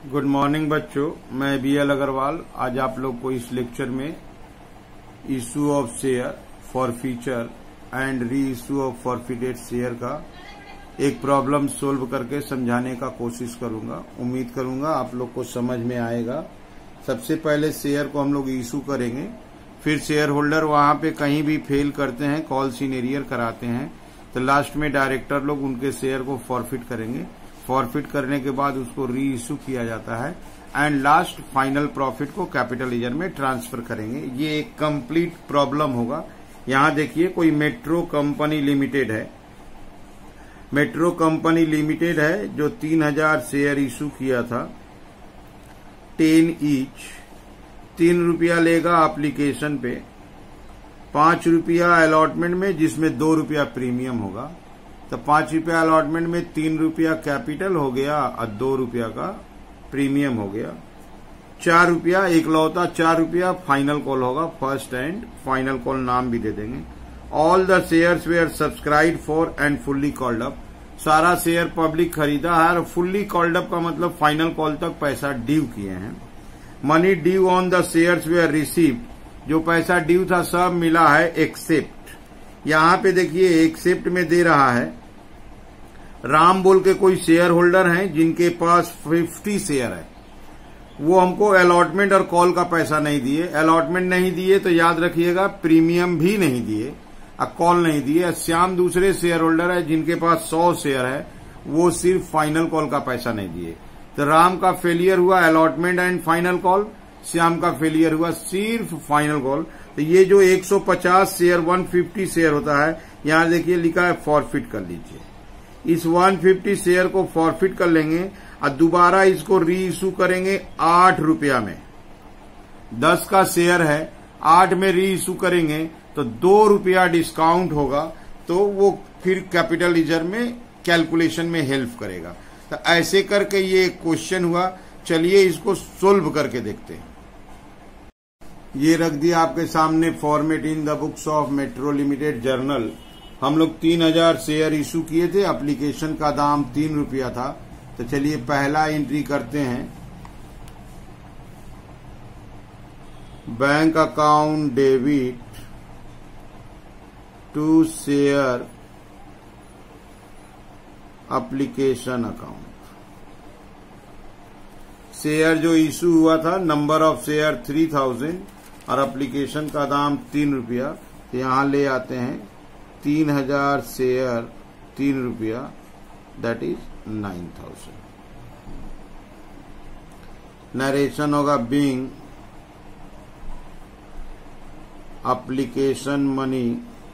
Good morning बच्चों, मैं BL Agarwal आज आप लोग को इस लेक्चर में issue of share, forfeiture and reissue of forfeited share का एक प्रॉब्लम सोल्व करके समझाने का कोशिश करूंगा। उम्मीद करूंगा आप लोग को समझ में आएगा। सबसे पहले शेयर को हम लोग इशू करेंगे, फिर शेयर होल्डर वहां पे कहीं भी फेल करते हैं, कॉल्स इन एरियर कराते हैं, तो लास्ट में डायरेक्टर लोग उनके शेयर को फॉरफिट करेंगे। फॉरफिट करने के बाद उसको री इशू किया जाता है एंड लास्ट फाइनल प्रॉफिट को कैपिटलाइजर में ट्रांसफर करेंगे। ये एक कंप्लीट प्रॉब्लम होगा। यहां देखिए कोई मेट्रो कंपनी लिमिटेड है, मेट्रो कंपनी लिमिटेड है जो 3000 शेयर इशू किया था, 10 ईच। 3 रुपया लेगा एप्लीकेशन पे, 5 रुपया अलॉटमेंट में जिसमें 2 रुपया प्रीमियम होगा। तो 5 रुपया अलॉटमेंट में 3 रुपया कैपिटल हो गया और 2 रुपया का प्रीमियम हो गया। 4 रुपया इकलौता 4 रुपया फाइनल कॉल होगा, फर्स्ट एंड फाइनल कॉल नाम भी दे देंगे। All the shares were subscribe for and fully called up. सारा शेयर पब्लिक खरीदा है और फुल्ली कॉल्ड अप का मतलब फाइनल कॉल तक पैसा ड्यू किए हैं। Money due on the shares were received, जो पैसा ड्यू था सब मिला है एक्सेप्ट। यहां पे देखिए एक्सेप्ट में दे रहा है राम बोल के कोई शेयर होल्डर हैं जिनके पास 50 शेयर है, वो हमको अलॉटमेंट और कॉल का पैसा नहीं दिए। अलॉटमेंट नहीं दिए तो याद रखिएगा प्रीमियम भी नहीं दिए और कॉल नहीं दिए। श्याम दूसरे शेयर होल्डर है जिनके पास 100 शेयर है, वो सिर्फ फाइनल कॉल का पैसा नहीं दिए। तो राम का फेलियर हुआ allotment and final call, Shyam का फेलियर हुआ सिर्फ फाइनल कॉल। तो ये जो 150 शेयर 150 शेयर होता है, यहां देखिए लिखा है फॉरफिट कर लीजिए। इस 150 शेयर को फॉरफिट कर लेंगे और दोबारा इसको री इशू करेंगे 8 रुपया में। 10 का शेयर है, 8 में री इशू करेंगे तो 2 रुपया डिस्काउंट होगा, तो वो फिर कैपिटलाइजर में कैलकुलेशन में हेल्प करेगा। तो ऐसे करके ये क्वेश्चन हुआ। चलिए इसको सोल्व करके देखते हैं। ये रख दिया आपके सामने format in the books of metro limited journal. हम लोग 3000 शेयर इशू किए थे, एप्लीकेशन का दाम 3 रुपया था। तो चलिए पहला एंट्री करते हैं, bank account debit to share application account. Share जो इशू हुआ था, नंबर ऑफ शेयर 3000 और एप्लीकेशन का दाम 3 रुपया। तो यहां ले आते हैं 3000 शेयर 3 रुपया, दैट इज 9000। नरेशन होगा बीइंग एप्लीकेशन मनी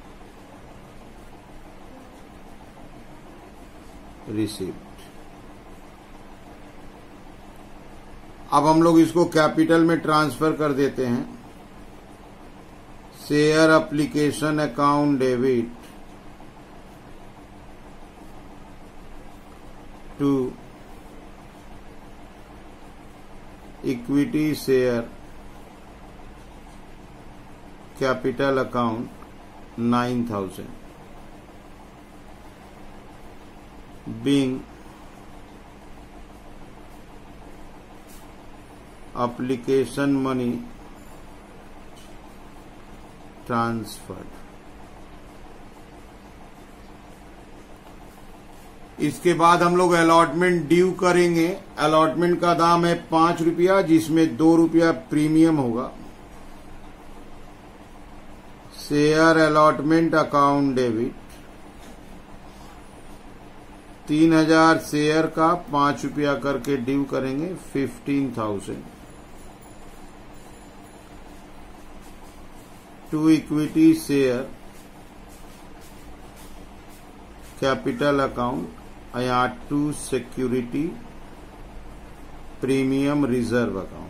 रिसीव्ड। अब हम लोग इसको कैपिटल में ट्रांसफर कर देते हैं। Share application account debit to equity share capital account 9000 being application money transferred. इसके बाद हम लोग अलॉटमेंट ड्यू करेंगे। अलॉटमेंट का दाम है 5 रुपया जिसमें 2 रुपया प्रीमियम होगा। Share allotment account debit 3000 share का 5 रुपया करके ड्यू करेंगे 15,000 to equity share capital account या to security premium reserve account.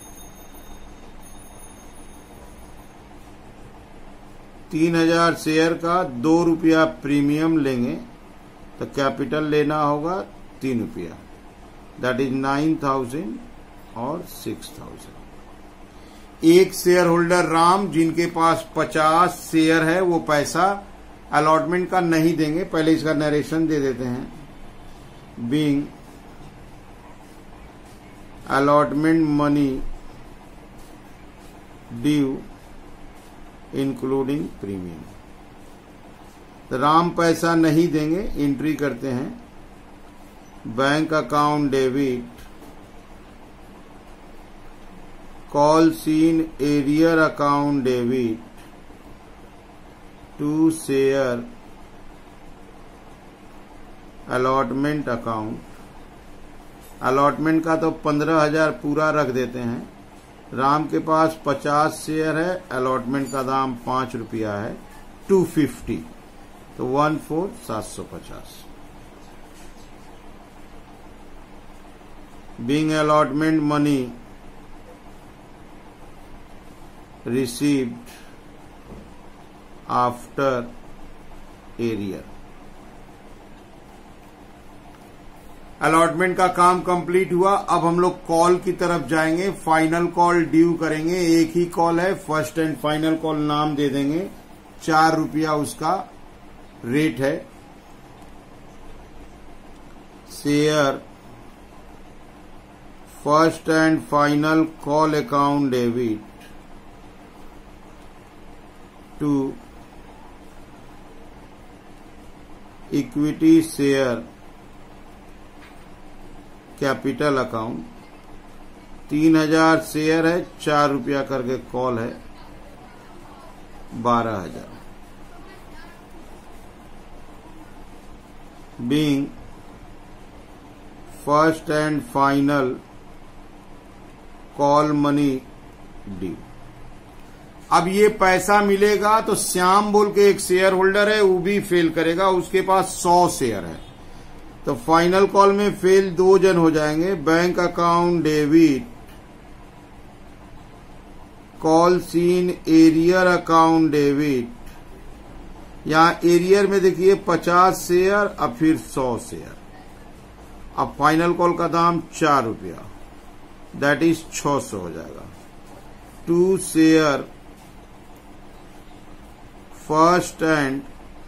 $3000 share का 2 रुपया प्रीमियम लेंगे तो कैपिटल लेना होगा 3 रुपया, दैट इज 9000 और 6000। एक शेयर होल्डर राम जिनके पास 50 शेयर है, वो पैसा अलॉटमेंट का नहीं देंगे। पहले इसका नरेशन दे देते हैं। Being allotment money due including premium। तो राम पैसा नहीं देंगे, एंट्री करते हैं bank account debit, calls in arrear account debit to share allotment account। Allotment का तो 15,000 पूरा रख देते हैं। राम के पास 50 शेयर है, अलॉटमेंट का दाम 5 रुपया है, 250, तो 14,750। Being allotment money received after arrear। Allotment का काम कंप्लीट हुआ। अब हम लोग कॉल की तरफ जाएंगे, फाइनल कॉल ड्यू करेंगे। एक ही कॉल है, फर्स्ट एंड फाइनल कॉल नाम दे देंगे, 4 रुपया उसका रेट है। Share first and final call account debit to equity share capital account. 3,000 share है, 4 रुपया करके कॉल है, 12,000। Being first and final call money due. अब ये पैसा मिलेगा तो श्याम बोल के एक शेयर होल्डर है, वो भी फेल करेगा, उसके पास 100 शेयर है, तो फाइनल कॉल में फेल 2 जन हो जाएंगे। Bank account debit calls in arrear account debit. यहां एरियर में देखिए 50 शेयर, अब फिर 100 शेयर। अब फाइनल कॉल का दाम 4 रुपया, दैट इज 600 हो जाएगा। 2 share first and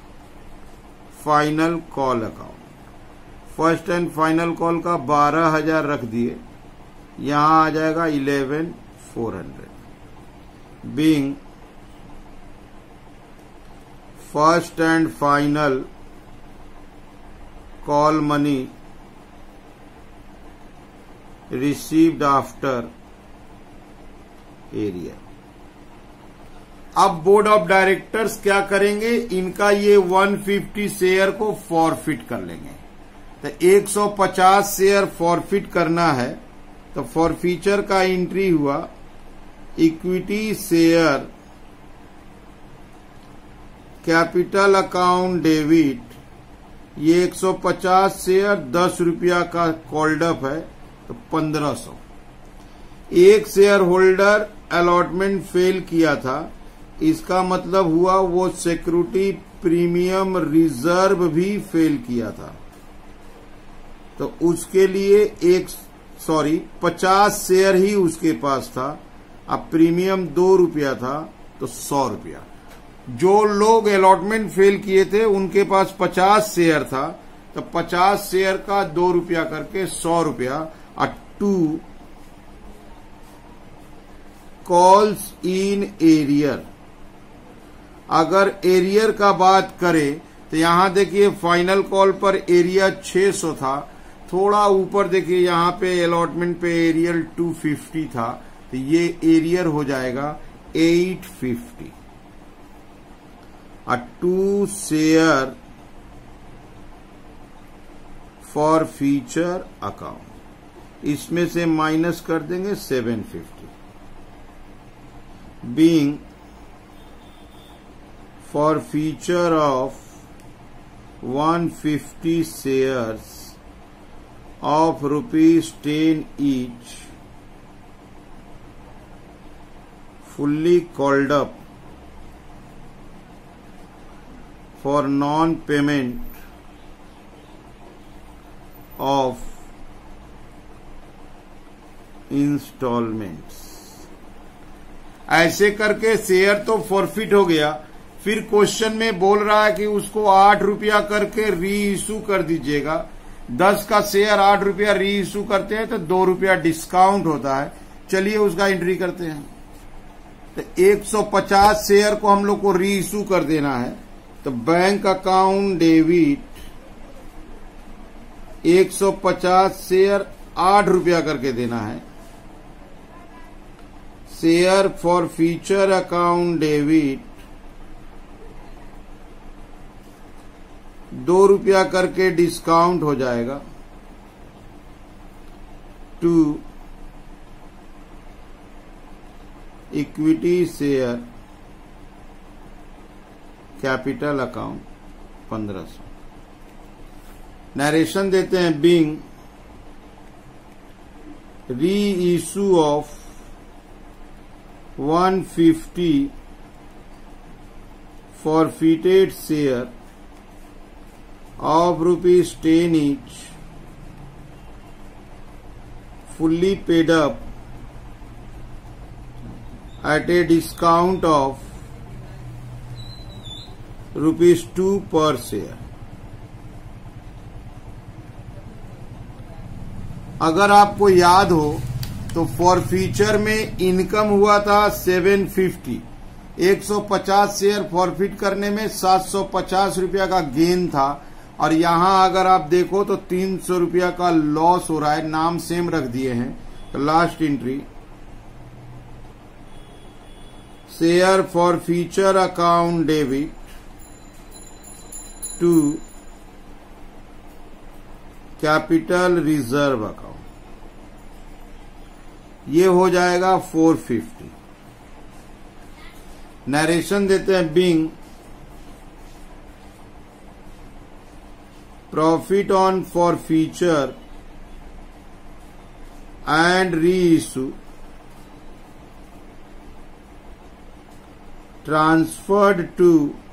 final call account. First and final call का 12,000 रख दिए, यहां आ जाएगा 11,400। Being first and final call money received after arrear. अब बोर्ड ऑफ डायरेक्टर्स क्या करेंगे, इनका ये 150 शेयर को फॉरफिट कर लेंगे। तो 150 शेयर फॉरफिट करना है, तो फॉरफीचर का एंट्री हुआ equity share capital account debit. ये 150 शेयर 10 रुपया का कॉल्डअप है, तो 1500। एक शेयर होल्डर अलॉटमेंट फेल किया था, इसका मतलब हुआ वो सिक्योरिटी प्रीमियम रिजर्व भी फेल किया था, तो उसके लिए 50 शेयर ही उसके पास था। अब प्रीमियम 2 रुपया था, तो 100 रुपया। जो लोग अलॉटमेंट फेल किए थे उनके पास 50 शेयर था, तो 50 शेयर का 2 रुपया करके 100 रुपया। 2 कॉल्स इन एरियर। अगर एरियर का बात करें तो यहां देखिए फाइनल कॉल पर एरिया 600 था, थोड़ा ऊपर देखिए यहां पे अलॉटमेंट पे एरियल 250 था, तो ये एरियर हो जाएगा 850। 2 शेयर फॉर फ्यूचर अकाउंट, इसमें से माइनस कर देंगे 750। Being forfeiture of 150 shares of ₹10 each, fully called up for non-payment of installments। ऐसे करके शेयर तो फॉरफिट हो गया। फिर क्वेश्चन में बोल रहा है कि उसको 8 रुपया करके री इशू कर दीजिएगा। 10 का शेयर 8 रुपया री इश्यू करते हैं तो 2 रुपया डिस्काउंट होता है। चलिए उसका एंट्री करते हैं। तो 150 शेयर को हम लोग को री इश्यू कर देना है। तो बैंक अकाउंट डेबिट 150 शेयर 8 रुपया करके देना है। Share forfeiture account debit 2 रुपया करके डिस्काउंट हो जाएगा to equity share capital account 1500। Narration देते हैं being reissue of 150 forfeited share of ₹10 each fully paid up at a discount of ₹2 per share। अगर आपको याद हो तो फॉर फ्यूचर में इनकम हुआ था 750। 150 शेयर फॉरफिट करने में 750 रुपया का गेन था। और यहां अगर आप देखो तो 300 रुपया का लॉस हो रहा है। नाम सेम रख दिए हैं। तो last entry share forfeiture account debit to capital reserve account, ये हो जाएगा 450। नरेशन देते हैं being profit on forfeiture and reissue transferred to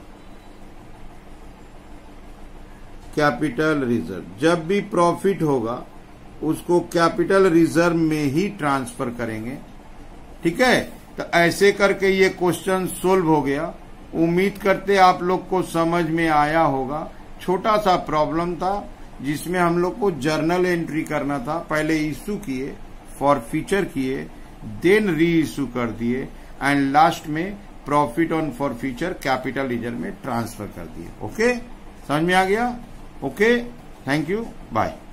capital reserve. जब भी प्रॉफिट होगा उसको कैपिटल रिजर्व में ही ट्रांसफर करेंगे। ठीक है, तो ऐसे करके ये क्वेश्चन सोल्व हो गया। उम्मीद करते आप लोग को समझ में आया होगा। छोटा सा प्रॉब्लम था जिसमें हम लोग को जर्नल एंट्री करना था। पहले इशू किए, फॉर फ्यूचर किए, देन री इशू कर दिए एंड लास्ट में profit on forfeiture capital reserve में ट्रांसफर कर दिए। ओके, समझ में आ गया? Okay, thank you, bye.